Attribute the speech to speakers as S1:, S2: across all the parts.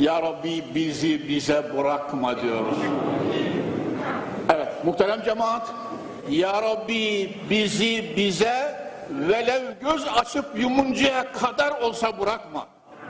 S1: Ya Rabbi bizi bize bırakma diyoruz. Evet muhterem cemaat, Ya Rabbi bizi bize velev göz açıp yumuncaya kadar olsa bırakma.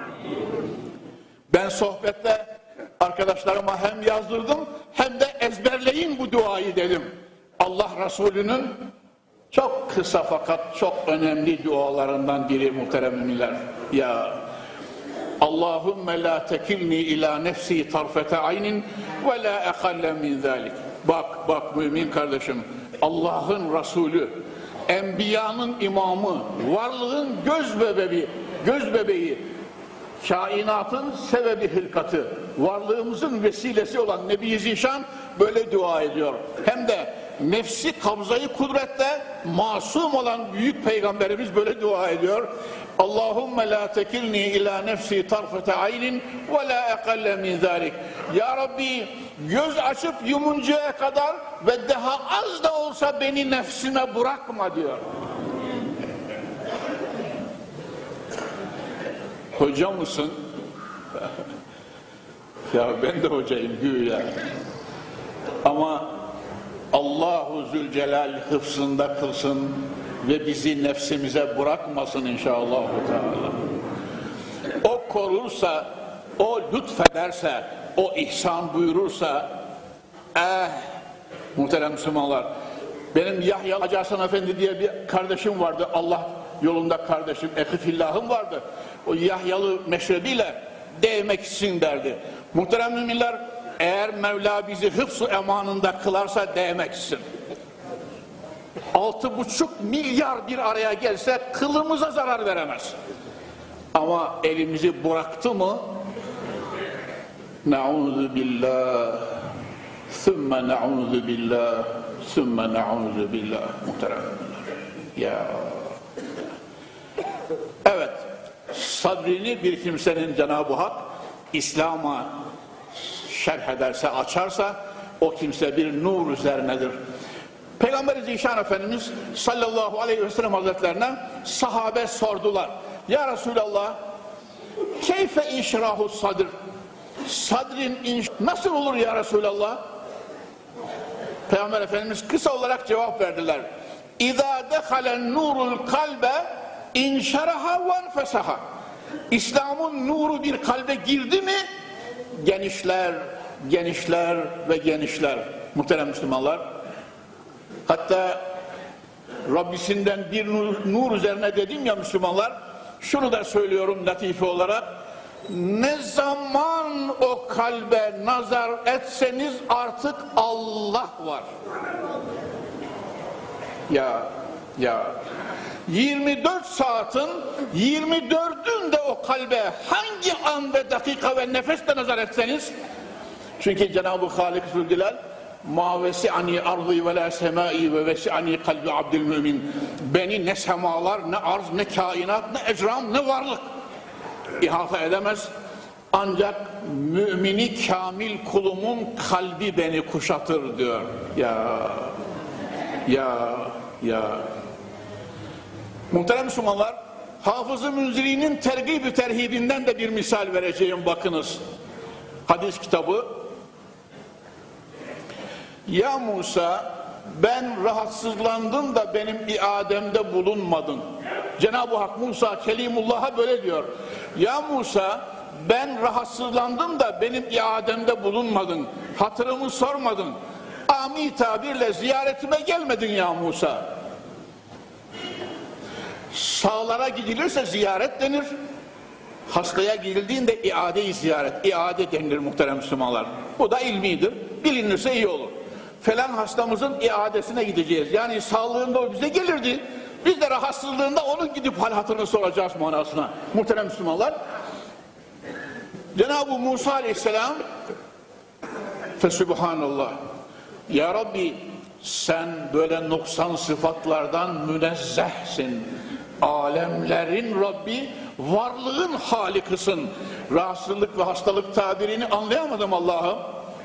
S1: Ben sohbette arkadaşlarıma hem yazdırdım hem de ezberleyin bu duayı dedim. Allah Resulü'nün çok kısa fakat çok önemli dualarından biri muhterem müminler. Ya Allahümme la tekilni ila nefsi tarfete aynin ve la ekalle min zalik. Bak mümin kardeşim, Allah'ın Resulü, Enbiya'nın imamı, varlığın göz bebeği, kainatın sebebi hılkatı, varlığımızın vesilesi olan Nebi-i Zişan böyle dua ediyor. Hem de nefsi kabzayı kudrette masum olan büyük peygamberimiz böyle dua ediyor. Allahümme la tekilni ila nefsi tarfete aynin ve la ekalle min zalik. Ya Rabbi göz açıp yumuncaya kadar ve daha az da olsa beni nefsime bırakma diyor. Hoca mısın? Ya ben de hocayım güya. Ama Allahu Zülcelal hıfzında kılsın ve bizi nefsimize bırakmasın inşallah. O korursa, o lütfederse, o ihsan buyurursa, muhterem Müslümanlar, benim Yahya Hacı Hasan Efendi diye bir kardeşim vardı, Allah yolunda kardeşim, ehifillahım vardı. O Yahyalı meşrebiyle değmek için derdi. Muhterem müminler, eğer Mevla bizi hıfz-ı emanında kılarsa değmek için. 6,5 milyar bir araya gelse kılımıza zarar veremez. Ama elimizi bıraktı mı Na'udhu billah Sümme na'udhu billah Sümme na'udhu billah. Muhterem ya. Evet, sabrini bir kimsenin Cenab-ı Hak İslam'a şerh ederse, açarsa o kimse bir nur üzerinedir. Peygamber-i Zişan Efendimiz sallallahu aleyhi ve sellem hazretlerine sahabe sordular. Ya Resulallah, keyfe inşirahu sadr? Sadrin nasıl olur ya Resulallah? Peygamber Efendimiz kısa olarak cevap verdiler. İzâ dehalen nurul kalbe inşaraha ve enfesaha. İslam'ın nuru bir kalbe girdi mi genişler, genişler ve genişler. Muhterem Müslümanlar, hatta Rabbisinden bir nur üzerine dedim ya Müslümanlar, şunu da söylüyorum latife olarak, ne zaman o kalbe nazar etseniz artık Allah var. Ya 24 saatin 24'ünde o kalbe hangi an ve dakika ve nefeste nazar etseniz, çünkü Cenab-ı Halik Zülcelal ma vesi'ani ardı ve la semai ve vesi'ani kalbi abdülmümin, beni ne semalar, ne arz, ne kainat, ne ecram, ne varlık ihata edemez, ancak mümini kamil kulumun kalbi beni kuşatır diyor. Ya muhterem Müslümanlar, Hafız-ı Münziri'nin tergib-i terhibinden de bir misal vereceğim, bakınız. Hadis kitabı. Ya Musa, ben rahatsızlandım da benim iademde bulunmadın. Cenab-ı Hak Musa Kelimullah'a böyle diyor. Ya Musa, ben rahatsızlandım da benim iademde bulunmadın. Hatırımı sormadın. Ami tabirle ziyaretime gelmedin ya Musa. Sağlara gidilirse ziyaret denir. Hastaya gidildiğinde iade-i ziyaret, iade denilir muhterem Müslümanlar. Bu da ilmidir. Bilinirse iyi olur. Falan hastamızın iadesine gideceğiz. Yani sağlığında o bize gelirdi. Biz de rahatsızlığında onun gidip hal hatırını soracağız manasına. Muhterem Müslümanlar. Cenab-ı Musa Aleyhisselam Fesubhanallah. Ya Rabbi, sen böyle noksan sıfatlardan münezzehsin. Alemlerin Rabbi, varlığın halikısın. Rahatsızlık ve hastalık tabirini anlayamadım Allah'ım.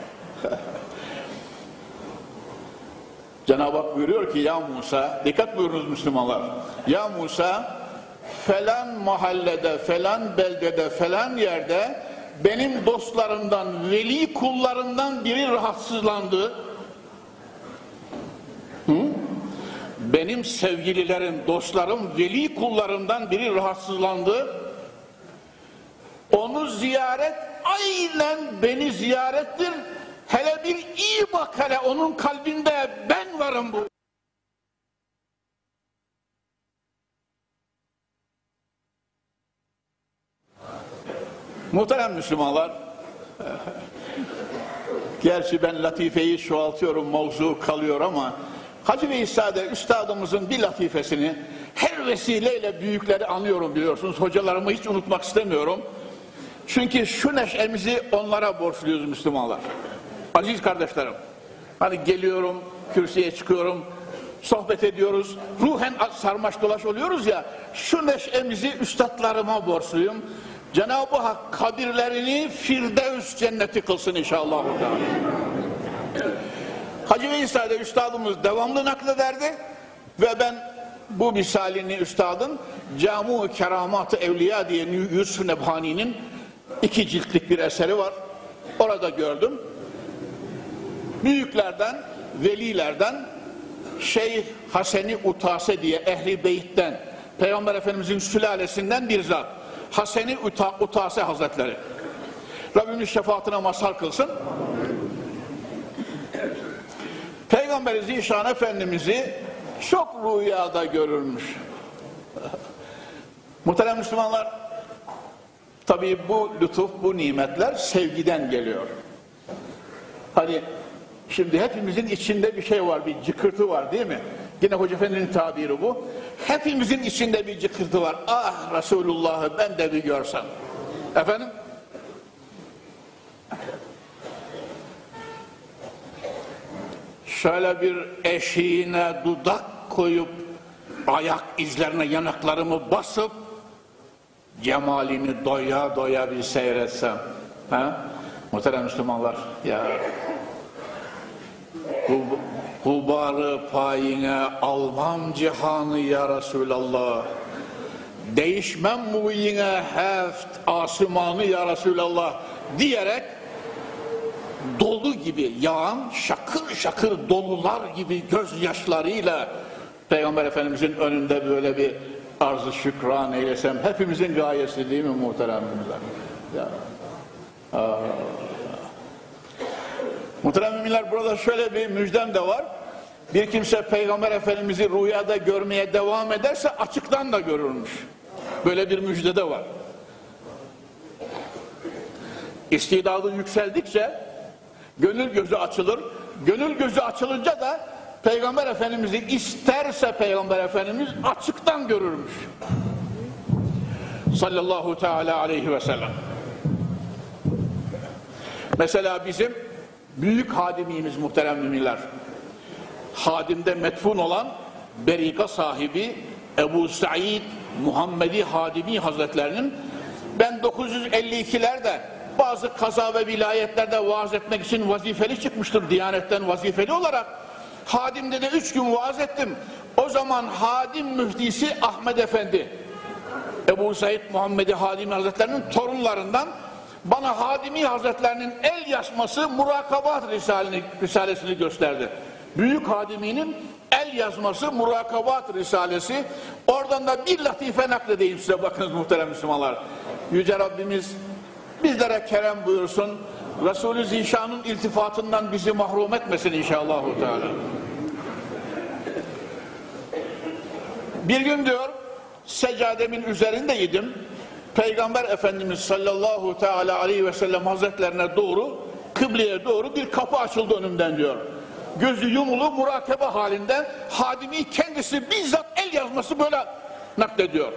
S1: Cenab-ı Hak buyuruyor ki ya Musa, dikkat buyurunuz Müslümanlar. Ya Musa, falan mahallede, falan beldede, falan yerde benim dostlarımdan, veli kullarımdan biri rahatsızlandı. Benim sevgililerim, dostlarım, veli kullarımdan biri rahatsızlandı. Onu ziyaret aynen beni ziyarettir. Hele bir iyi bak, hele onun kalbinde ben varım bu. Muhterem Müslümanlar, gerçi ben latifeyi çoğaltıyorum, mevzu kalıyor ama Hacı Veysade üstadımızın bir latifesini her vesileyle büyükleri anıyorum, biliyorsunuz. Hocalarımı hiç unutmak istemiyorum. Çünkü şu neşemizi onlara borçluyuz Müslümanlar. Aziz kardeşlerim, hani geliyorum, kürsüye çıkıyorum, sohbet ediyoruz, ruhen sarmaş dolaş oluyoruz ya, şu neşemizi üstadlarıma borçluyum. Cenab-ı Hak kabirlerini Firdevs cenneti kılsın inşallah. Hacı Veysade üstadımız devamlı naklederdi ve ben bu misalini üstadın Camu-u Keramat-ı Evliya diye Yusuf Nebhani'nin 2 ciltlik bir eseri var. Orada gördüm. Büyüklerden, velilerden Şeyh Haseni Utase diye Ehli Beyt'ten, Peygamber Efendimizin sülalesinden bir zat. Haseni Utase Hazretleri. Rabbimiz şefaatine mazhar kılsın. Peygamber-i Zişan Efendimiz'i çok rüyada görürmüş. Muhterem Müslümanlar, tabii bu lütuf, bu nimetler sevgiden geliyor. Hani şimdi hepimizin içinde bir şey var, bir cıkırtı var değil mi? Yine Hoca Efendi'nin tabiri bu. Hepimizin içinde bir cıkırtı var. Ah Resulullah'ı ben de bir görsem. Efendim? Şöyle bir eşiğine dudak koyup ayak izlerine yanaklarımı basıp cemalini doya doya bir seyretsem. Ha? Muhterem Müslümanlar, ya Kubarı payine almam cihanı ya Resulallah, değişmem bu yine heft asımanı ya Resulallah diyerek dolu gibi yağan şakır şakır dolular gibi gözyaşlarıyla Peygamber Efendimizin önünde böyle bir arz-ı şükran eylesem, hepimizin gayesi değil mi muhteremimler? Ya. Muhterem müminler, burada şöyle bir müjdem de var. Bir kimse Peygamber Efendimiz'i rüyada görmeye devam ederse açıktan da görürmüş. Böyle bir müjde de var. İstidadı yükseldikçe gönül gözü açılır. Gönül gözü açılınca da Peygamber Efendimiz'i isterse Peygamber Efendimiz açıktan görürmüş. Sallallahu teala aleyhi ve sellem. Mesela bizim büyük hadimimiz muhterem müminler, hadimde metfun olan berika sahibi Ebu Said Muhammedi Hadimi Hazretlerinin, ben 952'lerde bazı kaza ve vilayetlerde vaaz etmek için vazifeli çıkmıştım, Diyanet'ten vazifeli olarak. Hadim'de de 3 gün vaaz ettim. O zaman hadim müftisi Ahmet Efendi, Ebu Said Muhammedi Hadimi Hazretlerinin torunlarından, bana Hadimi Hazretlerinin el yazması Murakabat Risalesini gösterdi. Büyük Hadimi'nin el yazması Murakabat Risalesi. Oradan da bir latife nakledeyim size, bakınız muhterem Müslümanlar. Yüce Rabbimiz bizlere kerem buyursun. Resulü Zişan'ın iltifatından bizi mahrum etmesin inşallah. Bir gün diyor, seccademin üzerindeydim. Peygamber Efendimiz sallallahu teala aleyhi ve sellem Hazretlerine doğru, kıbleye doğru bir kapı açıldı önümden diyor. Gözü yumulu murakabe halinde, hadimi kendisi bizzat el yazması böyle naklediyor.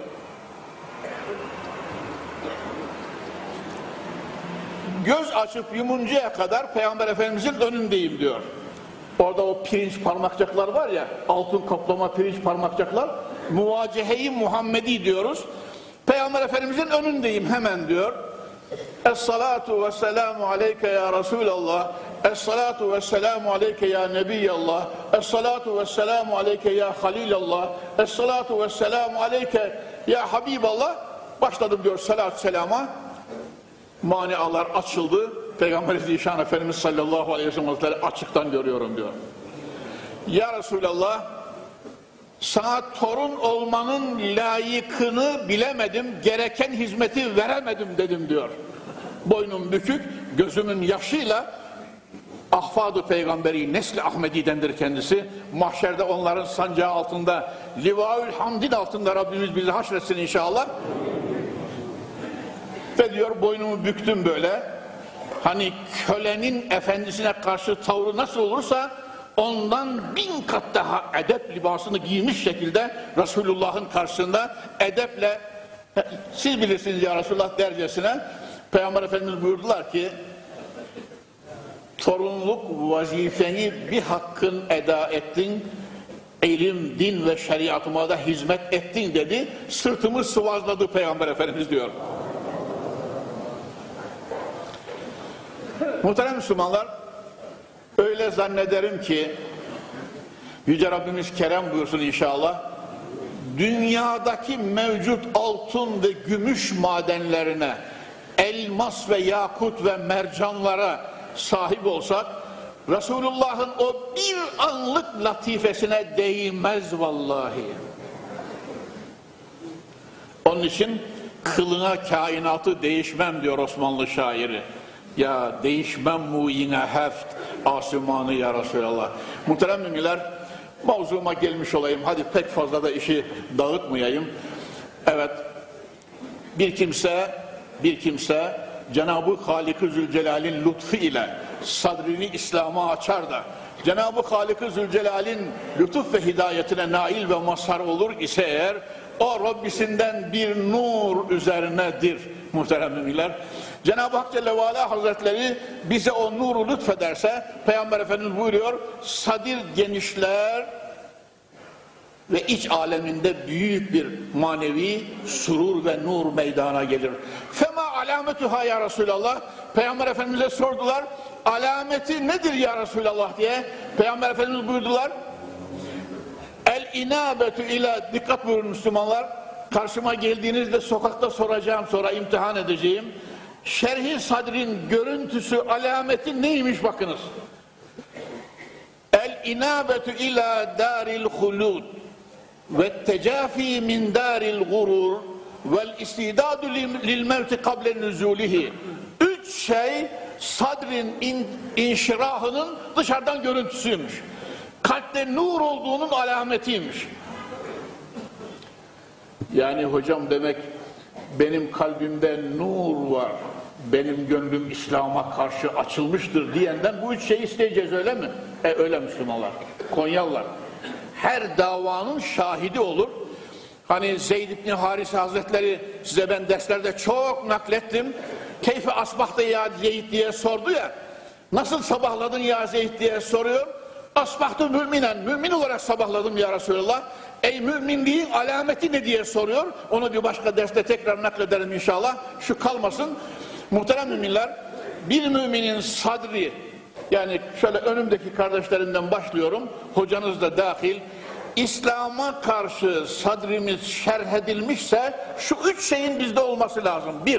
S1: Göz açıp yumuncaya kadar Peygamber Efendimizin önündeyim diyor. Orada o pirinç parmakçaklar var ya, altın kaplama pirinç parmakçaklar, muvacehe-i Muhammedi diyoruz. Peygamber Efendimizin önündeyim hemen diyor. Es-salatu ve selamu aleyke ya Resulallah. Es-salatu ve selamu aleyke ya Nebiyallah. Es-salatu ve selamu aleyke ya Halilallah. Es-salatu ve selamu aleyke ya Habiballah. Başladım diyor salat selama. manialar açıldı. Peygamber Zişan Efendimiz sallallahu aleyhi ve sellem açıktan görüyorum diyor. Ya Resulallah, sana torun olmanın layıkını bilemedim, gereken hizmeti veremedim dedim diyor. Boynum bükük, gözümün yaşıyla Ahfad-ı Peygamberi, Nesli Ahmedi'dendir kendisi. Mahşerde onların sancağı altında, Livaül Hamd'in altında Rabbimiz bizi haşretsin inşallah. Ve diyor boynumu büktüm böyle. Hani kölenin efendisine karşı tavrı nasıl olursa ondan 1000 kat daha edep libasını giymiş şekilde Resulullah'ın karşısında edeple, siz bilirsiniz ya Resulullah dercesine, Peygamber Efendimiz buyurdular ki, torunluk vazifeni bir hakkın eda ettin, ilim, din ve şeriatıma da hizmet ettin dedi, sırtımı sıvazladı Peygamber Efendimiz diyor. Muhterem Müslümanlar, öyle zannederim ki Yüce Rabbimiz kerem buyursun inşallah, dünyadaki mevcut altın ve gümüş madenlerine, elmas ve yakut ve mercanlara sahip olsak, Resulullah'ın o bir anlık latifesine değmez vallahi. Onun için kılına kainatı değişmem diyor Osmanlı şairi. Ya değişmem mu yine heft asımanı ya Resulallah. Muhterem müminler, mavzuma gelmiş olayım. Hadi pek fazla da işi dağıtmayayım. Evet, bir kimse Cenab-ı Halik-ı Zülcelal'in lütfu ile sadrini İslam'a açar da Cenab-ı Halik-ı Zülcelal'in lütuf ve hidayetine nail ve mazhar olur ise eğer, o Rabbisinden bir nur üzerinedir muhterem müminler. Cenab-ı Hak Celle ve Ala Hazretleri bize o nuru lütfederse, Peygamber Efendimiz buyuruyor, sadir genişler ve iç aleminde büyük bir manevi surur ve nur meydana gelir. Fema alametuha ya Resulallah, Peygamber Efendimiz'e sordular, alameti nedir ya Resulallah diye. Peygamber Efendimiz buyurdular, el inabetu ila, dikkat buyurun Müslümanlar, karşıma geldiğinizde sokakta soracağım, sonra imtihan edeceğim. Şerh-i sadrin görüntüsü, alameti neymiş bakınız. El inabetu ila daril hulud ve tecafi min daril gurur vel istidadu lil mevti kable nüzulihi. 3 şey sadrin inşirahının dışarıdan görüntüsüymüş. Kalpte nur olduğunun alametiymiş. Yani hocam demek benim kalbimde nur var, benim gönlüm İslam'a karşı açılmıştır diyenden bu 3 şeyi isteyeceğiz, öyle mi? Öyle Müslümanlar, Konyalılar. Her davanın şahidi olur. Hani Zeyd İbni Harise Hazretleri, size ben derslerde çok naklettim. Keyfe asbahta ya Zeyd diye sordu ya. Nasıl sabahladın ya Zeyd diye soruyor. Asbahtı müminen, mümin olarak sabahladım ya Resulallah. Ey müminliğin alameti ne diye soruyor. Onu bir başka derste tekrar naklederim inşallah. Şu kalmasın. Muhterem müminler, bir müminin sadri, yani şöyle önümdeki kardeşlerimden başlıyorum, hocanız da dahil, İslam'a karşı sadrimiz şerh edilmişse şu 3 şeyin bizde olması lazım. 1,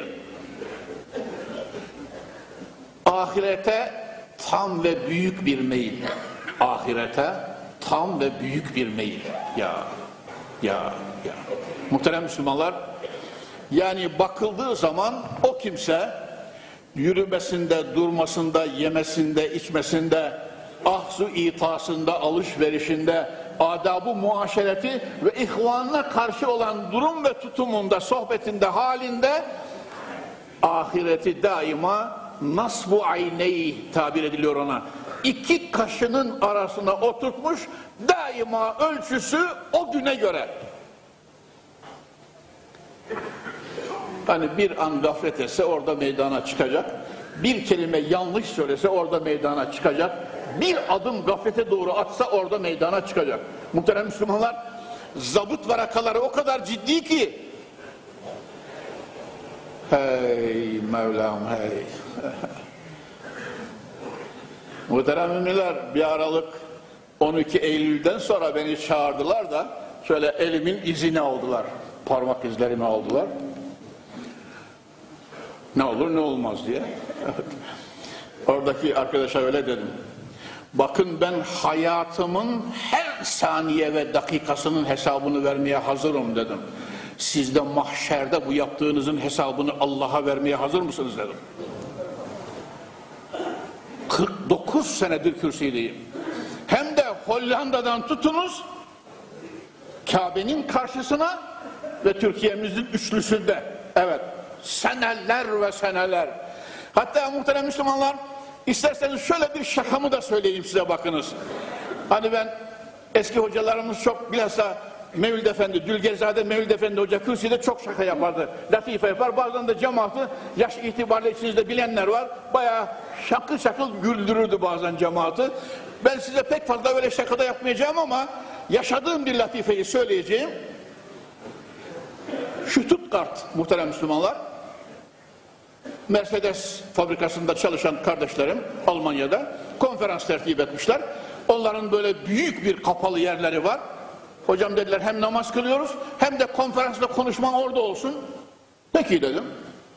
S1: ahirete tam ve büyük bir meyil. Ahirete tam ve büyük bir meyil. Ya. Muhterem Müslümanlar, yani bakıldığı zaman o kimse yürümesinde, durmasında, yemesinde, içmesinde, ahzu itasında, alışverişinde, adab-ı muaşereti ve ihvanına karşı olan durum ve tutumunda, sohbetinde, halinde ahireti daima nasbu ayneyi tabir ediliyor ona. 2 kaşının arasına oturtmuş, daima ölçüsü o güne göre. Hani bir an gaflet etse orada meydana çıkacak. Bir kelime yanlış söylese orada meydana çıkacak. Bir adım gaflete doğru atsa orada meydana çıkacak. Muhterem Müslümanlar, zabıt varakaları o kadar ciddi ki, hey Mevlam hey. Muhterem müminler, bir aralık 12 Eylül'den sonra beni çağırdılar da şöyle elimin izini aldılar. Parmak izlerimi aldılar. Ne olur ne olmaz diye. Oradaki arkadaşa öyle dedim. Bakın ben hayatımın her saniye ve dakikasının hesabını vermeye hazırım dedim. Siz de mahşerde bu yaptığınızın hesabını Allah'a vermeye hazır mısınız dedim. 49 senedir kürsüdeyim. Hem de Hollanda'dan tutunuz Kabe'nin karşısına ve Türkiye'mizin üçlüsünde. Evet, seneler ve seneler. Hatta muhterem Müslümanlar, isterseniz şöyle bir şakamı da söyleyeyim size, bakınız. Hani ben, eski hocalarımız çok, bilhassa Mevlid Efendi, Dülgerzade Mevlid Efendi Hoca kürsüde çok şaka yapardı. Latife yapar, bazen de cemaati, yaş itibariyle içinizde bilenler var, bayağı şakıl şakıl güldürürdü bazen cemaati. Ben size pek fazla böyle şakada yapmayacağım ama yaşadığım bir latifeyi söyleyeceğim. Stuttgart muhterem Müslümanlar, Mercedes fabrikasında çalışan kardeşlerim Almanya'da konferans tertip etmişler. Onların böyle büyük bir kapalı yerleri var. Hocam dediler, hem namaz kılıyoruz hem de konferansla konuşman orada olsun. Peki dedim.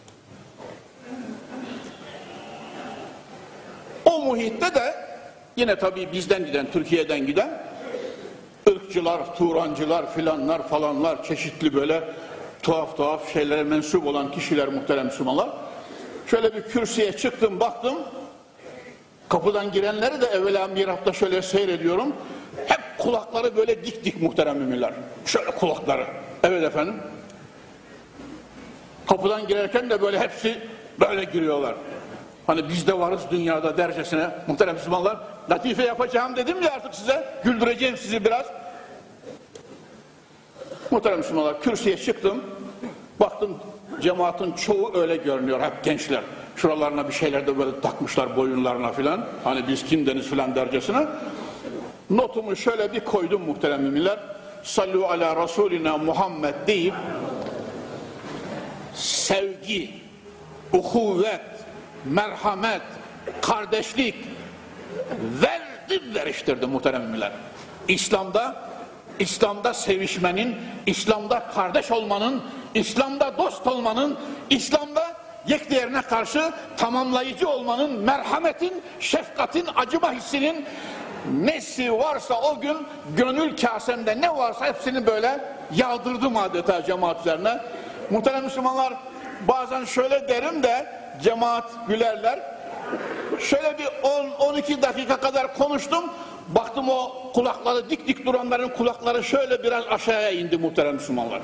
S1: O muhitte de yine tabii bizden giden, Türkiye'den giden ırkçılar, Turancılar filanlar falanlar, çeşitli böyle tuhaf tuhaf şeylere mensup olan kişiler muhterem Müslümanlar. Şöyle bir kürsüye çıktım, baktım. Kapıdan girenleri de evvela mihrapta şöyle seyrediyorum. Hep kulakları böyle dik dik muhterem müminler. Şöyle kulakları. Evet efendim. Kapıdan girerken de böyle hepsi böyle giriyorlar. Hani biz de varız dünyada dercesine muhterem Müslümanlar. Latife yapacağım dedim ya artık size. Güldüreceğim sizi biraz. Muhterem Müslümanlar, kürsüye çıktım. Baktım cemaatin çoğu öyle görünüyor, hep gençler. Şuralarına bir şeyler de böyle takmışlar boyunlarına filan. Hani biz kimdeniz filan dercesine. Notumu şöyle bir koydum muhterem müminler. Sallu ala Resulina Muhammed deyip sevgi, uhuvvet, merhamet, kardeşlik veriştirdim muhterem müminler. İslam'da sevişmenin, İslam'da kardeş olmanın, İslam'da dost olmanın, İslam'da yekdiğerine karşı tamamlayıcı olmanın, merhametin, şefkatin, acıma hissinin nesi varsa o gün gönül kasemde ne varsa hepsini böyle yağdırdım adeta cemaat üzerine. Muhterem Müslümanlar, bazen şöyle derim de cemaat gülerler. Şöyle bir 10-12 dakika kadar konuştum. Baktım o kulakları dik dik duranların kulakları şöyle biraz aşağıya indi muhterem Müslümanlar.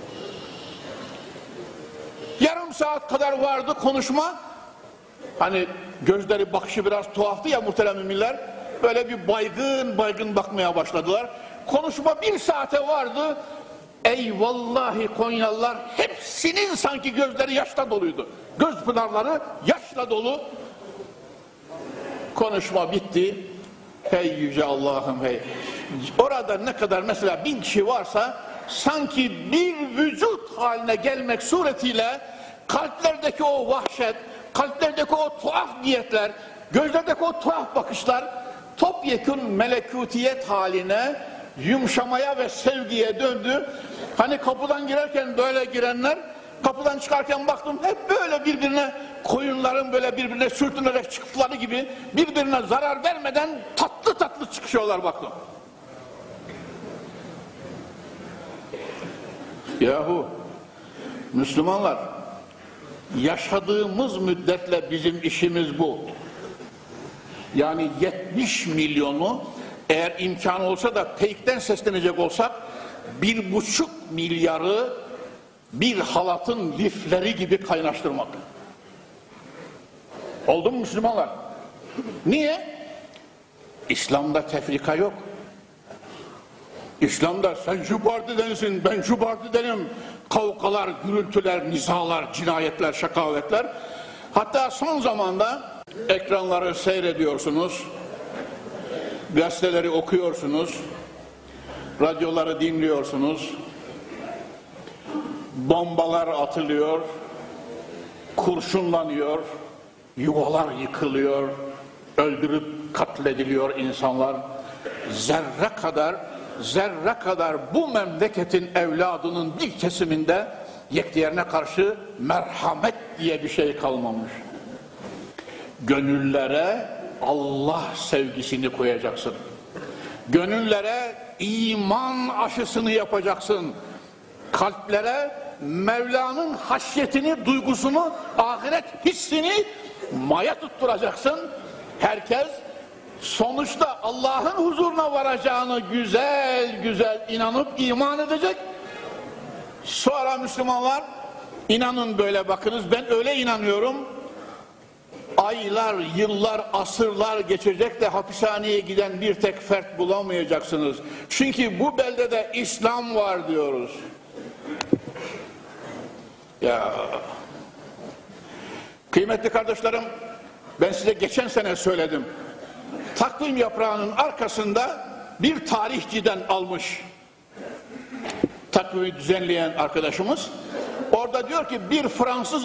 S1: Yarım saat kadar vardı konuşma. Hani gözleri bakışı biraz tuhaftı ya muhterem müminler. Böyle bir baygın baygın bakmaya başladılar. Konuşma 1 saate vardı. Ey vallahi Konyalılar, hepsinin sanki gözleri yaşla doluydu. Göz pınarları yaşla dolu. Konuşma bitti. Hey yüce Allah'ım hey. Orada ne kadar mesela 1000 kişi varsa sanki bir vücut haline gelmek suretiyle kalplerdeki o vahşet, kalplerdeki o tuhaf niyetler, gözlerdeki o tuhaf bakışlar topyekun melekutiyet haline, yumuşamaya ve sevgiye döndü. Hani kapıdan girerken böyle girenler, kapıdan çıkarken baktım hep böyle birbirine, koyunların böyle birbirine sürtünerek çıktıkları gibi birbirine zarar vermeden tatlı tatlı çıkışıyorlar baktım. Yahu Müslümanlar, yaşadığımız müddetle bizim işimiz bu. Yani 70 milyonu eğer imkan olsa da peykten seslenecek olsak 1,5 milyarı bir halatın lifleri gibi kaynaştırmak. Oldu mu Müslümanlar? Niye? İslam'da tefrika yok. İslam'da sen şu partidensin, ben şu partidenim. Kavgalar, gürültüler, nizalar, cinayetler, şakavetler. Hatta son zamanda ekranları seyrediyorsunuz, gazeteleri okuyorsunuz, radyoları dinliyorsunuz, bombalar atılıyor, kurşunlanıyor, yuvalar yıkılıyor, öldürüp katlediliyor insanlar. Zerre kadar bu memleketin evladının bir kesiminde yekdiğerine karşı merhamet diye bir şey kalmamış. Gönüllere Allah sevgisini koyacaksın. Gönüllere iman aşısını yapacaksın. Kalplere Mevla'nın haşyetini, duygusunu, ahiret hissini maya tutturacaksın. Herkes sonuçta Allah'ın huzuruna varacağını güzel güzel inanıp iman edecek. Sonra Müslümanlar, inanın böyle bakınız, ben öyle inanıyorum. Aylar, yıllar, asırlar geçecek de hapishaneye giden bir tek fert bulamayacaksınız. Çünkü bu beldede İslam var diyoruz. Ya kıymetli kardeşlerim, ben size geçen sene söyledim. Takvim yaprağının arkasında bir tarihçiden almış. Takvimi düzenleyen arkadaşımız. Orada diyor ki bir Fransız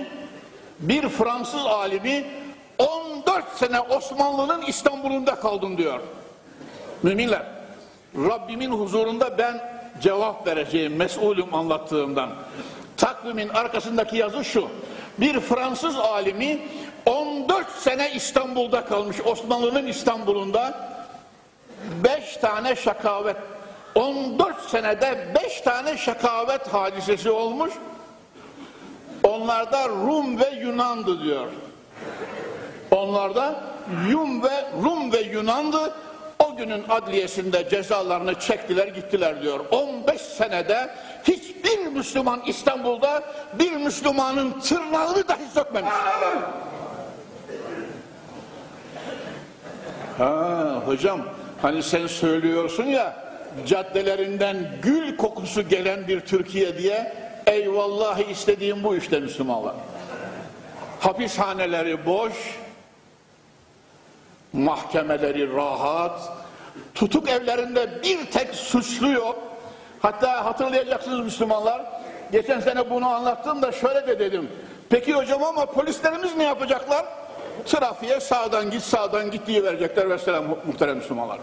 S1: alimi 14 sene Osmanlı'nın İstanbul'unda kaldım diyor. Müminler, Rabbimin huzurunda ben cevap vereceğim, mesulüm anlattığımdan. Takvimin arkasındaki yazı şu: bir Fransız alimi 14 sene İstanbul'da kalmış, Osmanlı'nın İstanbul'unda. 5 tane şakavet, 14 senede 5 tane şakavet hadisesi olmuş. Onlarda Rum ve Yunan'dı diyor. Onlarda Rum ve Yunan'dı. O günün adliyesinde cezalarını çektiler gittiler diyor. 15 senede hiçbir Müslüman İstanbul'da bir Müslümanın tırnağını dahi sökmemiş. Hocam hani sen söylüyorsun ya, caddelerinden gül kokusu gelen bir Türkiye diye. Eyvallahi istediğim bu işte Müslümanlar. Hapishaneleri boş, mahkemeleri rahat, tutuk evlerinde bir tek suçlu yok. Hatta hatırlayacaksınız Müslümanlar, geçen sene bunu anlattım da şöyle de dedim. Peki hocam ama polislerimiz ne yapacaklar? Trafiğe sağdan git diye verecekler vesselam muhterem Müslümanlar.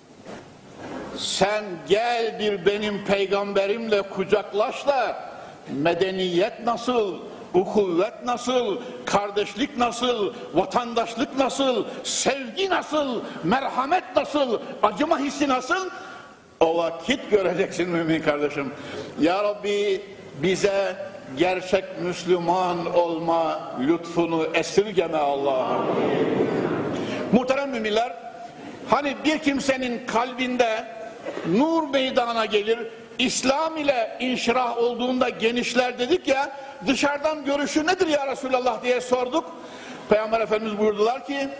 S1: Sen gel bir benim peygamberimle kucaklaş da medeniyet nasıl, ukuvvet nasıl, kardeşlik nasıl, vatandaşlık nasıl, sevgi nasıl, merhamet nasıl, acıma hissi nasıl, o vakit göreceksin mümin kardeşim. Ya Rabbi bize gerçek Müslüman olma lütfunu esirgeme Allah'ım. Muhterem müminler, hani bir kimsenin kalbinde nur meydana gelir, İslam ile inşirah olduğunda genişler dedik ya, dışarıdan görüşü nedir ya Resulallah diye sorduk. Peygamber Efendimiz buyurdular ki,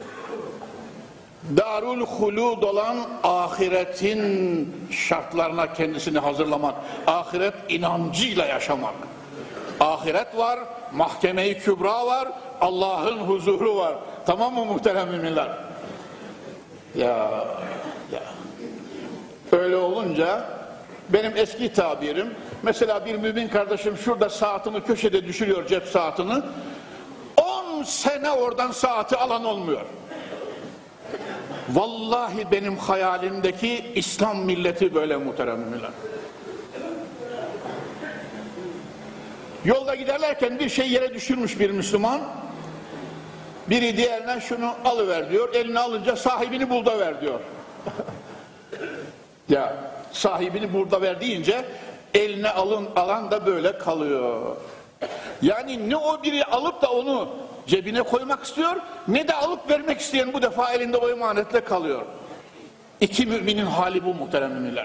S1: darul hulud olan ahiretin şartlarına kendisini hazırlamak, ahiret inancıyla yaşamak. Ahiret var, mahkeme-i kübra var, Allah'ın huzuru var. Tamam mı muhterem müminler? Ya öyle olunca benim eski tabirim, mesela bir mümin kardeşim şurada saatini köşede düşürüyor, cep saatini, 10 sene oradan saati alan olmuyor. Vallahi benim hayalimdeki İslam milleti böyle muhterem müminler. Yolda giderlerken bir şey yere düşürmüş bir Müslüman, biri diğerine şunu alıver diyor, eline alınca sahibini burada ver diyor. Ya sahibini burada ver deyince eline alan da böyle kalıyor. Yani ne o biri alıp da onu cebine koymak istiyor, ne de alıp vermek isteyen bu defa elinde o emanetle kalıyor. İki müminin hali bu muhterem müminler.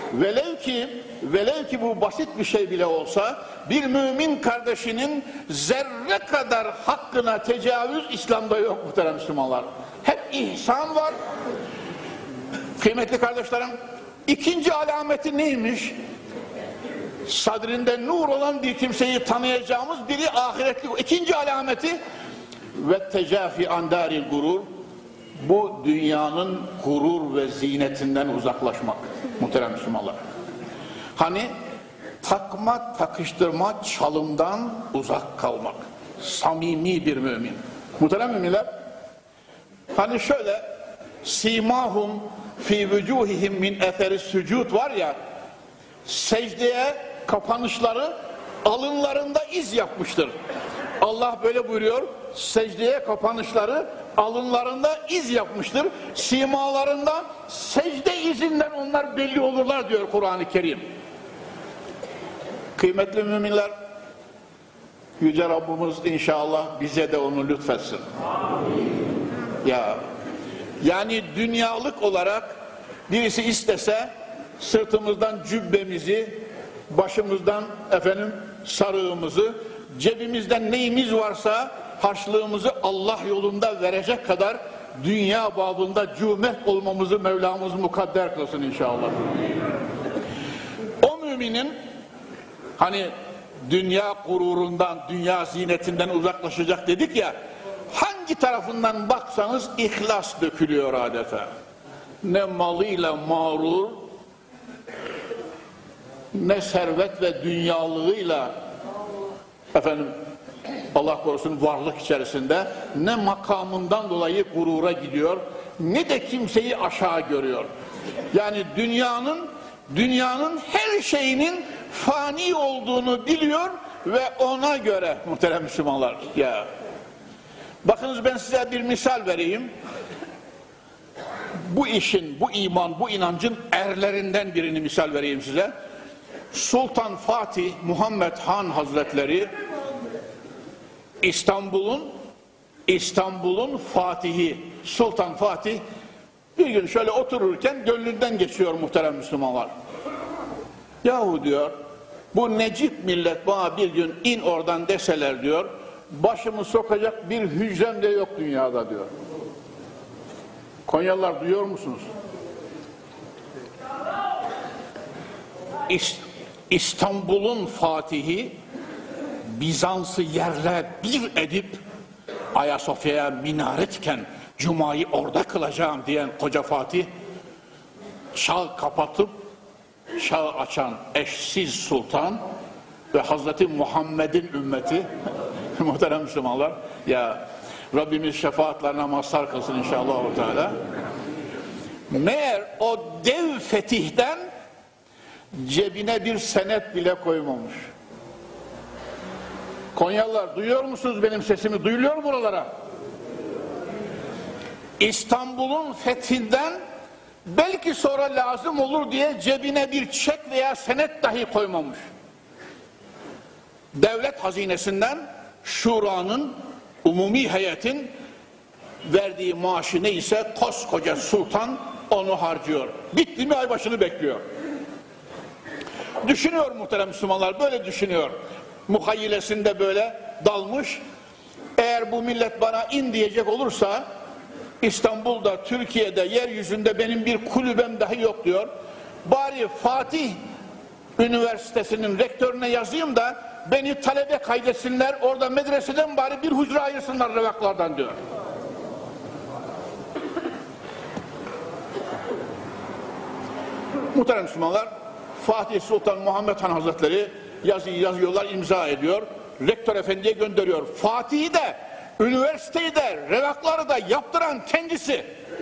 S1: Velev ki bu basit bir şey bile olsa, bir mümin kardeşinin zerre kadar hakkına tecavüz İslam'da yok muhterem Müslümanlar. Hep ihsan var. Kıymetli kardeşlerim, ikinci alameti neymiş? Sadrinde nur olan bir kimseyi tanıyacağımız biri ahiretli. İkinci alameti ve tecafi andaril gurur, bu dünyanın gurur ve zinetinden uzaklaşmak muhterem Müslümanlar. Hani takma, takıştırma, çalımdan uzak kalmak. Samimi bir mümin. Muhterem müminler, hani şöyle simahum fi vücuhihim min etheris sücud var ya, secdeye kapanışları alınlarında iz yapmıştır. Allah böyle buyuruyor, secdeye kapanışları alınlarında iz yapmıştır. Simalarında secde izinden onlar belli olurlar diyor Kur'an-ı Kerim. Kıymetli müminler, Yüce Rabbimiz inşallah bize de onu lütfetsin. Yani dünyalık olarak birisi istese sırtımızdan cübbemizi, başımızdan sarığımızı, cebimizden neyimiz varsa harçlığımızı Allah yolunda verecek kadar dünya babında cömert olmamızı Mevlamız mukadder kılsın inşallah. O müminin hani dünya gururundan, dünya zinetinden uzaklaşacak dedik ya, hangi tarafından baksanız ihlas dökülüyor adeta. Ne malıyla mağrur, ne servet ve dünyalığıyla Allah korusun varlık içerisinde, ne makamından dolayı gurura gidiyor, ne de kimseyi aşağı görüyor. Yani dünyanın her şeyinin fani olduğunu biliyor ve ona göre muhterem Müslümanlar bakınız ben size bir misal vereyim. Bu işin, bu iman, bu inancın erlerinden birini misal vereyim size. Sultan Fatih Muhammed Han Hazretleri İstanbul'un Fatihi, Sultan Fatih bir gün şöyle otururken gönlünden geçiyor muhterem Müslümanlar. Yahu diyor, bu Necip millet bana bir gün in oradan deseler diyor, başımı sokacak bir hücrem de yok dünyada diyor. Konyalılar duyuyor musunuz? İstanbul'un Fatihi Bizans'ı yerle bir edip Ayasofya'ya minaretken Cuma'yı orada kılacağım diyen koca Fatih, çağ kapatıp çağ açan eşsiz sultan ve Hazreti Muhammed'in ümmeti muhterem Müslümanlar, Rabbimiz şefaatlerine mazhar kılsın inşallah. Meğer o dev fetihten cebine bir senet bile koymamış. Konyalılar duyuyor musunuz benim sesimi? Duyuluyor mu buralara? İstanbul'un fethinden belki sonra lazım olur diye cebine bir çek veya senet dahi koymamış. Devlet hazinesinden şuranın, umumi heyetin verdiği maaşı neyse koskoca sultan onu harcıyor. Bitti mi ay başını bekliyor. Düşünüyor muhterem Müslümanlar, böyle düşünüyor. Muhayyilesinde böyle dalmış. Eğer bu millet bana in diyecek olursa İstanbul'da, Türkiye'de, yeryüzünde benim bir kulübem dahi yok diyor. Bari Fatih Üniversitesi'nin rektörüne yazayım da beni talebe kaydetsinler, orada medreseden bari bir hücre ayırsınlar revaklardan diyor. Muhterem Müslümanlar, Fatih Sultan Muhammed Han Hazretleri yazıyı yazıyorlar, imza ediyor. Rektör efendiye gönderiyor. Fatih'i de, üniversiteyi de, revakları da yaptıran kendisi.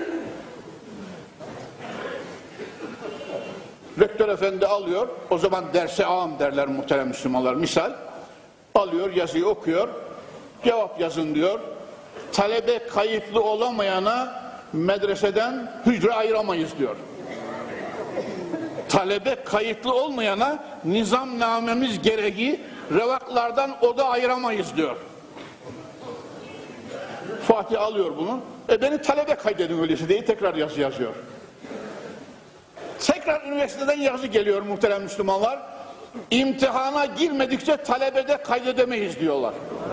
S1: Rektör efendi alıyor, o zaman derse am derler muhterem Müslümanlar, misal. Alıyor, yazıyı okuyor, cevap yazın diyor. Talebe kayıtlı olamayana medreseden hücre ayıramayız diyor. Talebe kayıtlı olmayana nizamnamemiz gereği revaklardan oda ayıramayız diyor. Fatih alıyor bunu. Beni talebe kaydedin öyleyse diye tekrar yazı yazıyor. Tekrar üniversiteden yazı geliyor muhterem Müslümanlar. İmtihana girmedikçe talebede kaydedemeyiz diyorlar.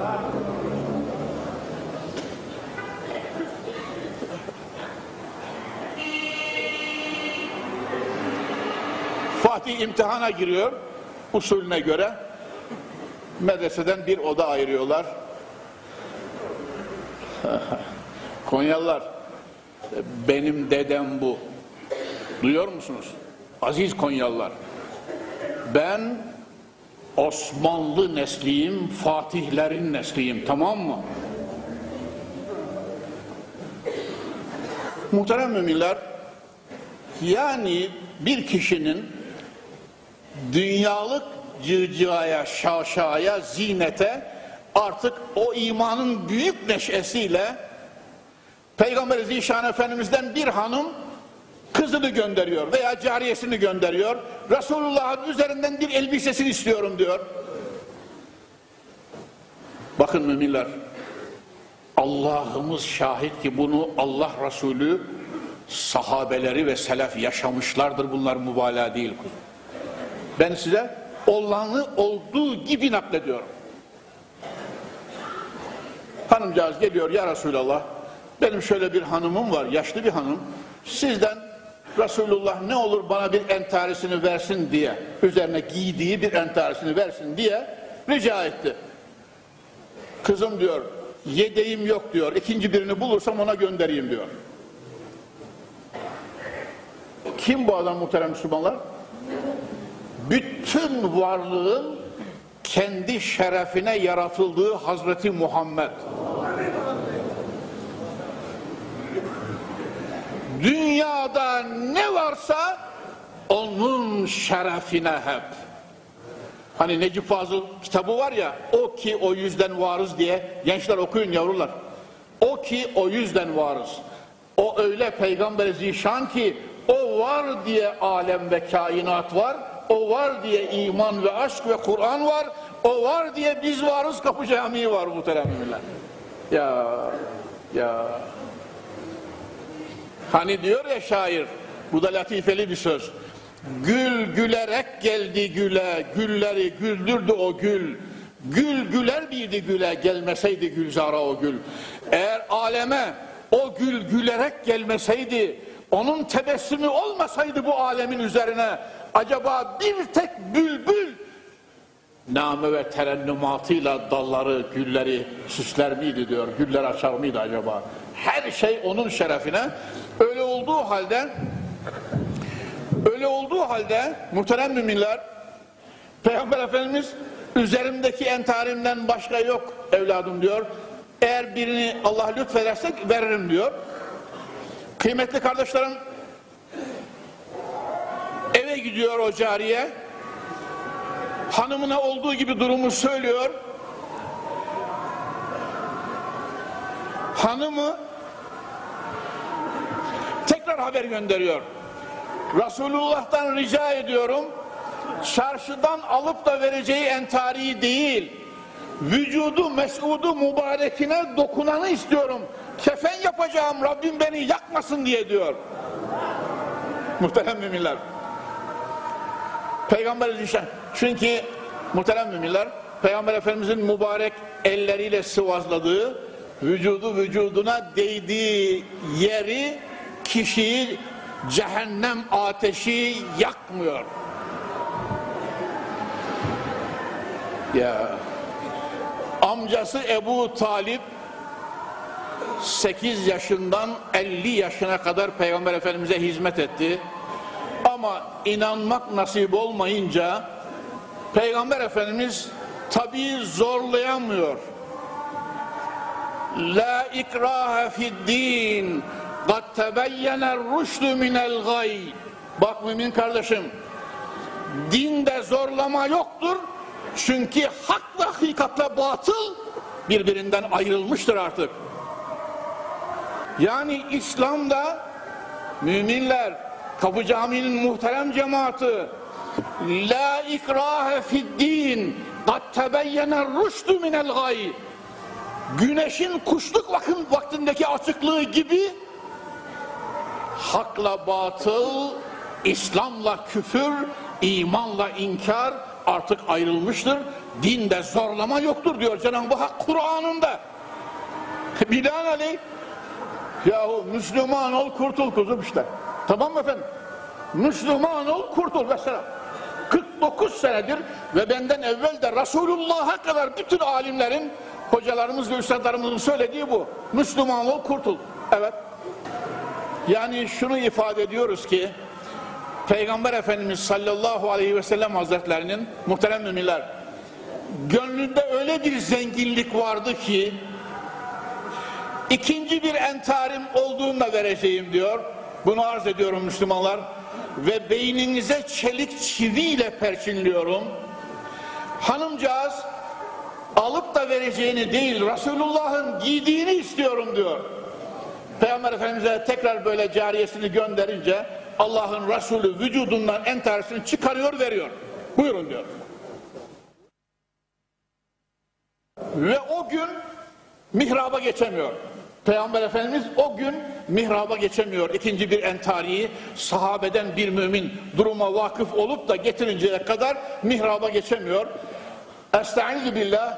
S1: Fatih imtihana giriyor usulüne göre. Medreseden bir oda ayırıyorlar. Konyalılar, benim dedem bu. Duyuyor musunuz? Aziz Konyalılar. Ben Osmanlı nesliyim, Fatihlerin nesliyim, tamam mı? Muhterem müminler, yani bir kişinin dünyalık cıcıya, şaşaya, zinete, artık o imanın büyük neşesiyle Peygamber-i Zişan Efendimiz'den bir hanım kızını gönderiyor veya cariyesini gönderiyor. Resulullah'ın üzerinden bir elbisesini istiyorum diyor. Bakın müminler, Allah'ımız şahit ki bunu Allah Resulü, sahabeleri ve selef yaşamışlardır. Bunlar mübalağa değil. Ben size olanı olduğu gibi naklediyorum. Hanımcağız geliyor, ya Resulallah, benim şöyle bir hanımım var, yaşlı bir hanım. Sizden Resulullah ne olur bana bir entarisini versin diye, üzerine giydiği bir entarisini versin diye rica etti. Kızım diyor, yedeğim yok diyor, ikinci birini bulursam ona göndereyim diyor. Kim bu adam muhterem Müslümanlar? Bütün varlığın kendi şerefine yaratıldığı Hazreti Muhammed. Dünyada ne varsa onun şerefine hep. Hani Necip Fazıl kitabı var ya, o ki o yüzden varız diye, gençler okuyun yavrular. O ki o yüzden varız. O öyle Peygamber-i Zişan ki o var diye alem ve kainat var. O var diye iman ve aşk ve Kur'an var. O var diye biz varız, Kapı Camii var muhterem müminler. Ya hani diyor ya şair, bu da latifeli bir söz. Gül gülerek geldi güle, gülleri güldürdü o gül. Gül güler miydi güle, gelmeseydi Gülzar'a o gül. Eğer aleme o gül gülerek gelmeseydi, onun tebessümü olmasaydı bu alemin üzerine, acaba bir tek bülbül name ve terennümatıyla dalları, gülleri süsler miydi diyor, güller açar mıydı acaba? Her şey onun şerefine. Öyle olduğu halde muhterem müminler, Peygamber Efendimiz üzerimdeki entarimden başka yok evladım diyor. Eğer birini Allah lütfederse veririm diyor. Kıymetli kardeşlerim, eve gidiyor o cariye. Hanımına olduğu gibi durumu söylüyor. Hanımı tekrar haber gönderiyor. Resulullah'tan rica ediyorum, çarşıdan alıp da vereceği entariyi değil, vücudu mes'udu mübarekine dokunanı istiyorum. Kefen yapacağım, Rabbim beni yakmasın diye diyor. Muhterem müminler. Peygamber Zişan. Çünkü muhterem müminler, Peygamber Efendimizin mübarek elleriyle sıvazladığı, vücudu vücuduna değdiği yeri, kişiyi cehennem ateşi yakmıyor. Ya amcası Ebu Talip 8 yaşından 50 yaşına kadar Peygamber Efendimiz'e hizmet etti. Ama inanmak nasip olmayınca Peygamber Efendimiz tabii zorlayamıyor. La ikrahe fi'd-din kad tebeyyener rüşdü minel gay. Bak mümin kardeşim, dinde zorlama yoktur. Çünkü hak ve hakikatle batıl birbirinden ayrılmıştır artık. Yani İslam'da müminler, Kapı Camii'nin muhterem cemaati, la ikrahe fi'd-din kad tebeyyener rüşdü minel gay. Güneşin kuşluk vaktindeki açıklığı gibi hakla batıl, İslam'la küfür, imanla inkar artık ayrılmıştır. Dinde zorlama yoktur diyor Cenab-ı Hak Kur'an'ında. Binaenaleyh, yahu Müslüman ol kurtul kuzum işte. Tamam mı efendim? Müslüman ol kurtul mesela. 49 senedir ve benden evvel de Resulullah'a kadar bütün alimlerin, hocalarımız ve üstadlarımızın söylediği bu. Müslüman ol kurtul. Evet. Yani şunu ifade ediyoruz ki Peygamber Efendimiz sallallahu aleyhi ve sellem hazretlerinin, muhterem müminler, gönlünde öyle bir zenginlik vardı ki ikinci bir entarim olduğunda vereceğim diyor. Bunu arz ediyorum Müslümanlar ve beyninize çelik çiviyle perçinliyorum. Hanımcağız alıp da vereceğini değil, Resulullah'ın giydiğini istiyorum diyor. Peygamber Efendimiz'e tekrar böyle cariyesini gönderince Allah'ın Resulü vücudundan entarisini çıkarıyor, veriyor. Buyurun diyor. Ve o gün mihraba geçemiyor. Peygamber Efendimiz o gün mihraba geçemiyor. İkinci bir entariyi sahabeden bir mümin duruma vakıf olup da getirinceye kadar mihraba geçemiyor. Estaizu billah.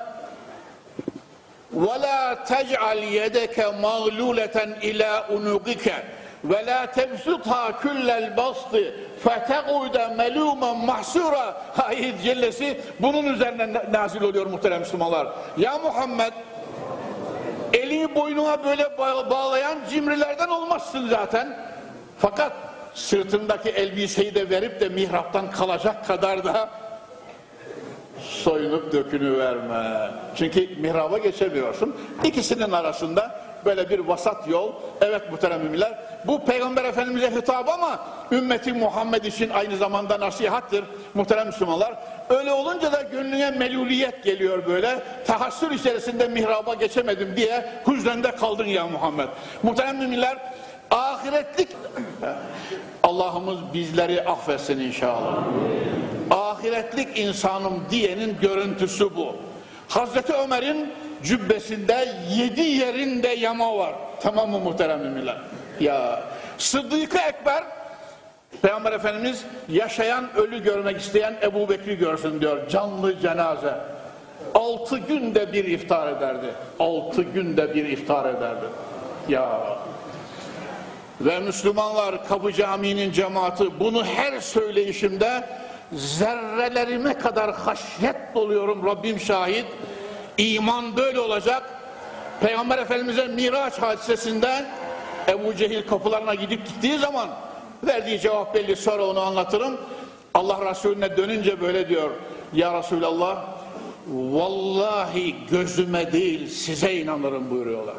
S1: وَلَا تَجْعَلْ يَدَكَ مَغْلُولَةً اِلَى اُنُقِكَ وَلَا تَبْسُطْهَا كُلَّ الْبَسْطِ فَتَقُعُدَ مَلُومًا مَحْسُورًا. Ayet cellesi bunun üzerine nazil oluyor muhterem Müslümanlar. Ya Muhammed, elini boynuna böyle bağlayan cimrilerden olmazsın zaten. Fakat sırtındaki elbiseyi de verip de mihraptan kalacak kadar da soyunup dökünüverme. Çünkü mihraba geçemiyorsun. İkisinin arasında böyle bir vasat yol. Evet muhterem müminler, bu Peygamber Efendimiz'e hitap ama ümmeti Muhammed için aynı zamanda nasihattır muhterem Müslümanlar. Öyle olunca da gönlüne meluliyet geliyor böyle. Tahassür içerisinde mihraba geçemedim diye hüznende kaldın ya Muhammed. Muhterem müminler, ahiretlik Allah'ımız bizleri affetsin inşallah. Ahiretlik insanım diyenin görüntüsü bu. Hazreti Ömer'in cübbesinde 7 yerinde yama var. Tamam mı muhterem müminler? Ya Sıddık-ı Ekber, Peygamber Efendimiz yaşayan ölü görmek isteyen Ebu Bekir'i görsün diyor. Canlı cenaze. 6 günde bir iftar ederdi. 6 günde bir iftar ederdi. Ya ve Müslümanlar, Kapı Camii'nin cemaati, bunu her söyleyişimde zerrelerime kadar haşyet doluyorum, Rabbim şahit. İman böyle olacak. Peygamber Efendimiz'e Miraç hadisesinden Ebu Cehil kapılarına gittiği zaman verdiği cevap belli, sonra onu anlatırım. Allah Resulüne dönünce böyle diyor: ya Resulallah, vallahi gözüme değil size inanırım buyuruyorlar.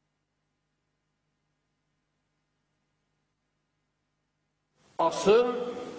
S1: Asır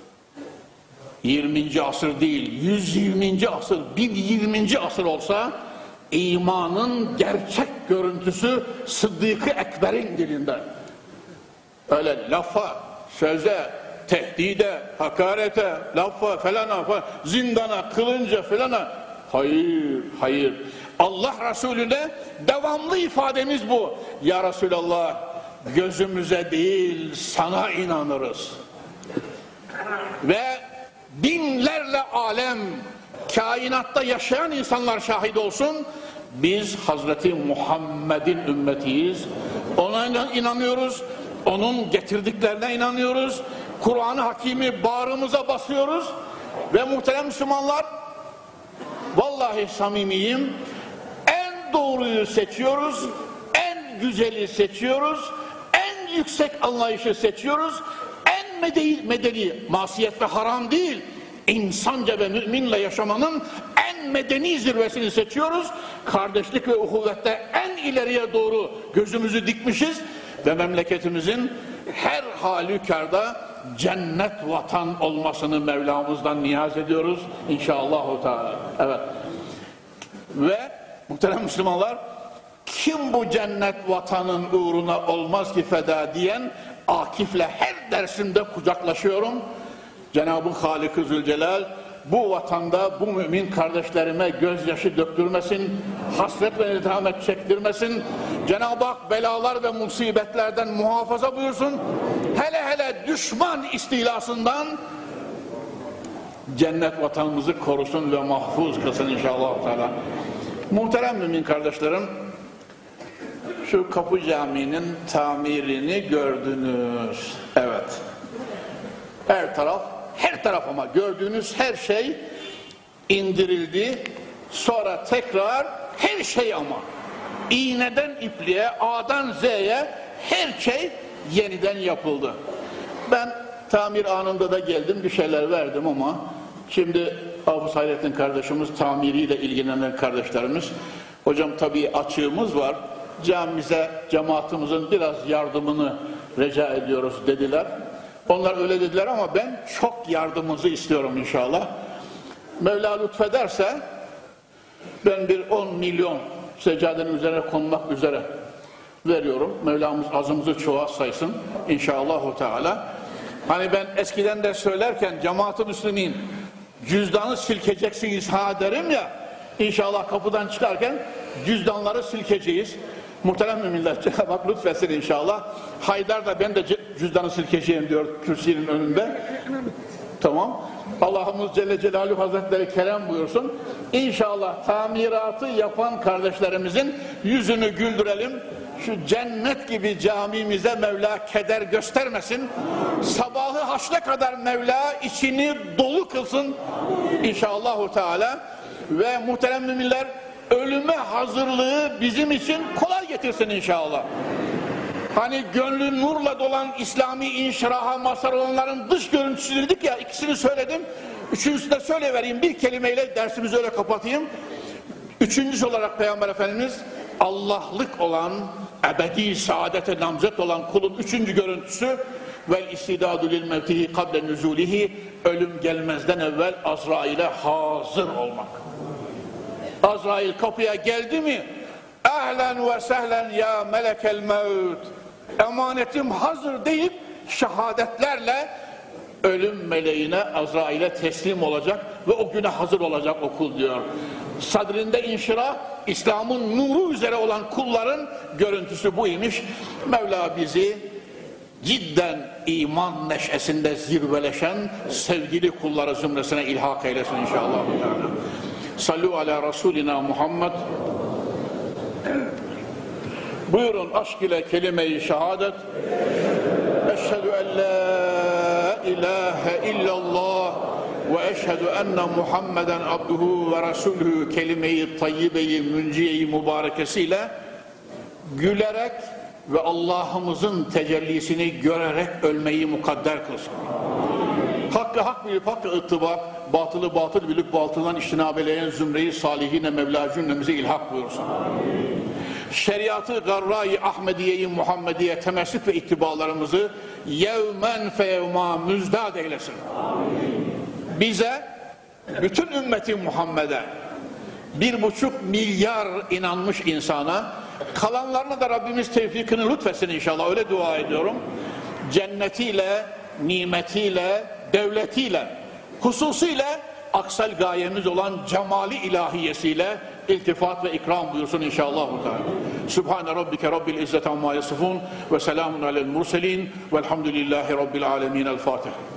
S1: 20. asır değil, 120. asır, 1020. asır olsa imanın gerçek görüntüsü Sıddık-ı Ekber'in dilinden. Öyle lafa, söze, tehdide, hakarete, lafa, falana, zindana, kılınca falana. Hayır, hayır. Allah Resulüne devamlı ifademiz bu. Ya Resulallah, gözümüze değil sana inanırız. Ve binlerle alem, kainatta yaşayan insanlar şahit olsun, biz Hazreti Muhammed'in ümmetiyiz. Ona inanıyoruz, onun getirdiklerine inanıyoruz. Kur'an-ı Hakim'i bağrımıza basıyoruz ve muhterem Müslümanlar, vallahi samimiyim, en doğruyu seçiyoruz, en güzeli seçiyoruz, en yüksek anlayışı seçiyoruz, en medeni, masiyet ve haram değil, insanca ve müminle yaşamanın en medeni zirvesini seçiyoruz. Kardeşlik ve uhuvvette en ileriye doğru gözümüzü dikmişiz ve memleketimizin her halükarda cennet vatan olmasını Mevlamızdan niyaz ediyoruz inşallah Teala. Evet. Ve muhterem Müslümanlar, kim bu cennet vatanın uğruna olmaz ki feda diyen Akif'le her dersimde kucaklaşıyorum. Cenab-ı Halik-ı Zülcelal bu vatanda bu mümin kardeşlerime gözyaşı döktürmesin, hasret ve nedamet çektirmesin. Cenab-ı Hak belalar ve musibetlerden muhafaza buyursun. Hele hele düşman istilasından cennet vatanımızı korusun ve mahfuz kılsın inşallah. Muhterem mümin kardeşlerim, şu Kapı Camii'nin tamirini gördünüz. Evet. Her taraf ama gördüğünüz her şey indirildi. Sonra tekrar her şey ama iğneden ipliğe, A'dan Z'ye her şey yeniden yapıldı. Ben tamir anında da geldim, bir şeyler verdim ama şimdi Hafız Hayrettin kardeşimiz, tamiriyle ilgilenen kardeşlerimiz, hocam tabii açığımız var, camimize, cemaatimizin biraz yardımını rica ediyoruz dediler. Onlar öyle dediler ama ben çok yardımınızı istiyorum inşallah. Mevla lütfederse Ben bir 10 milyon seccadenin üzerine konmak üzere veriyorum. Mevlamız azımızı çoğa saysın inşallahü teala. Hani ben eskiden de söylerken cemaat-ı müslimin cüzdanı silkeceksiniz ha derim ya, inşallah kapıdan çıkarken cüzdanları silkeceğiz. Muhterem müminler, Cenab-ı Hak lütfetsin inşallah. Haydar da ben de cüzdanı silkeceğim diyor kürsünün önünde. Tamam. Allah'ımız Celle Celaluhu Hazretleri kerem buyursun. İnşallah tamiratı yapan kardeşlerimizin yüzünü güldürelim. Şu cennet gibi camimize Mevla keder göstermesin. Sabahı haşre kadar Mevla içini dolu kılsın İnşallahü Teala. Ve muhterem müminler, ölüme hazırlığı bizim için kolay getirsin inşallah. Hani gönlü nurla dolan İslami inşiraha mazhar olanların dış görüntüsü dedik ya, ikisini söyledim. Üçüncüsü de söyleyivereyim, bir kelimeyle dersimizi öyle kapatayım. Üçüncüsü olarak Peygamber Efendimiz Allah'lık olan, ebedi saadete namzet olan kulun üçüncü görüntüsü vel istidadu lil mevtihi kable nüzulihi, ölüm gelmezden evvel Azrail'e hazır olmak. Azrail kapıya geldi mi, ehlen ve sehlen ya melekel mevt, emanetim hazır deyip şehadetlerle ölüm meleğine, Azrail'e teslim olacak ve o güne hazır olacak o kul diyor. Sadrinde inşirah, İslam'ın nuru üzere olan kulların görüntüsü buymuş. Mevla bizi cidden iman neşesinde zirveleşen sevgili kulları zümresine ilhak eylesin inşallah. Sallu ala Resulina Muhammed. Buyurun aşk ile kelime-i şehadet. Eşhedü en la ilahe illallah ve eşhedü enne Muhammeden abduhu ve resulühü kelime-i tayyibe-i münciye-i mübarekesiyle gülerek ve Allah'ımızın tecellisini görerek ölmeyi mukadder kılsın. Hakkı hak bilip hakkı ıttibak, batılı batıl bilip batıldan iştinab eyleyen zümreyi salihine Mevla cümlemize ilhak buyursun. Şeriatı garra-i Ahmediye-i Muhammediye temessük ve ittibalarımızı yevmen feyevma müzdad eylesin. Bize, bütün ümmeti Muhammed'e, 1,5 milyar inanmış insana, kalanlarına da Rabbimiz tevfikini lütfetsin inşallah, öyle dua ediyorum. Cennetiyle, nimetiyle, devletiyle, hususiyle aksal gayemiz olan cemali ilahiyesiyle iltifat ve ikram buyursun inşallah. Sübhane Rabbike Rabbil İzzet amma yasifun ve selamun alel murselin velhamdülillahi Rabbil alemin. El Fatiha.